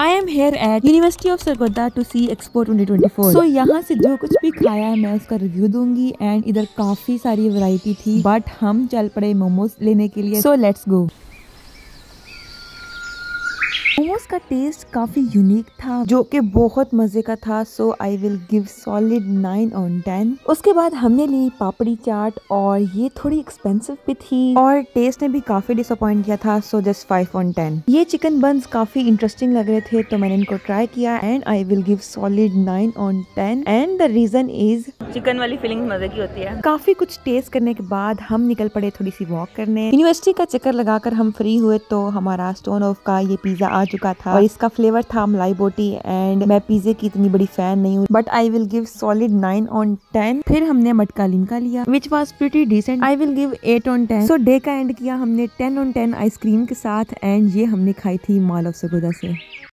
I am here at university of Sargodha to see expo 2024। So यहाँ से जो कुछ भी खाया है मैं उसका रिव्यू दूंगी। एंड इधर काफी सारी वैरायटी थी बट हम चल पड़े मोमोज लेने के लिए। So let's go. मोमोज का टेस्ट काफी यूनिक था जो कि बहुत मजे का था। So I will give solid 9 on 10। उसके बाद हमने ली पापड़ी चाट और ये थोड़ी एक्सपेंसिव भी थी और टेस्ट ने भी काफी डिसअपॉइंट किया था। So just 5 on 10। ये चिकन बन्स काफी इंटरेस्टिंग लग रहे थे तो मैंने इनको ट्राई किया and I will give solid 9 on 10। And the reason is chicken वाली फीलिंग मजे की होती है। काफी कुछ टेस्ट करने के बाद हम निकल पड़े थोड़ी सी वॉक करने। यूनिवर्सिटी का चक्कर लगाकर हम फ्री हुए तो हमारा स्टोन ऑफ का ये पिज्जा आ चुका था और इसका फ्लेवर था मलाई बोटी। एंड मैं पिज्जे की इतनी बड़ी फैन नहीं हूँ but I will give solid 9 on 10। फिर हमने मटका लिमका लिया which was pretty decent. I will give 8 on 10। So day का एंड किया हमने 10 on 10 आइसक्रीम के साथ एंड ये हमने खाई थी मॉल ऑफ सरगोदा से।